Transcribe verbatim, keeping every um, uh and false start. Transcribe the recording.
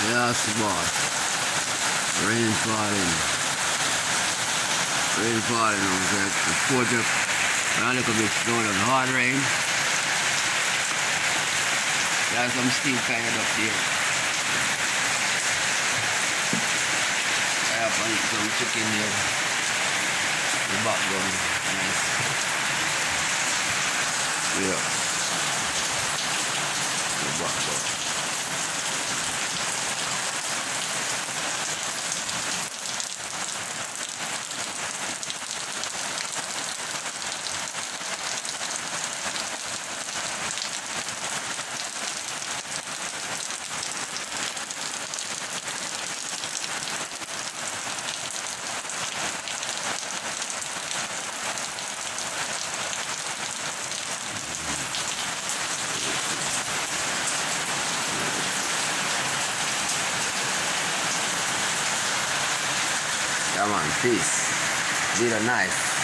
Yes, boss. Rain falling. Rain falling over there. The sport up. A little bit slow down. Hard rain. There's some steam fired up there. I have some chicken there. The background. Nice. Yeah. The background. Come on, peace. Be the knife.